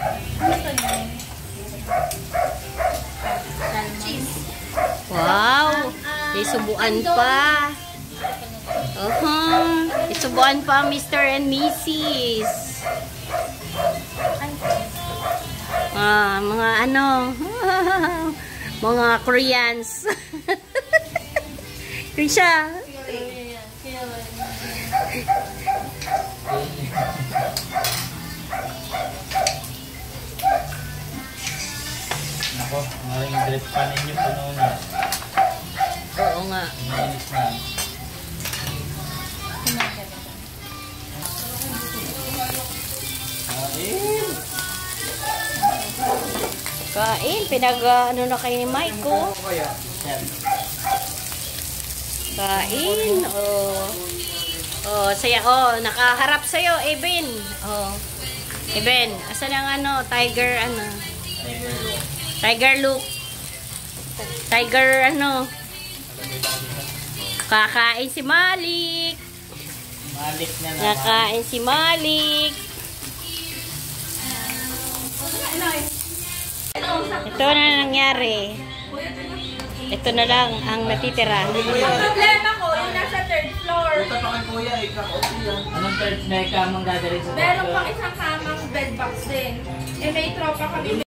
Wow! May subuan pa. Isubuan pa Mr. and Mrs. Mga ano, mga Koreans. Krisha. Ako, maring dress pa ninyo puno na. Oo nga. Mainis na. Kain, ano na kayo ni Maiko. Kain, saya, nakaharap sa'yo, Eben. Eben, asan ang tiger, tiger look. Tiger, kakain si Malik. Malik na naman. Nakain si Malik. Ito na nangyari. Ito na lang ang natitira. Ang problema ko, yung nasa third floor. Punta pa kay Kuya, Anong third na kamang dadalhin sa third floor? Meron pang isang kamang bed box din. May tropa kami.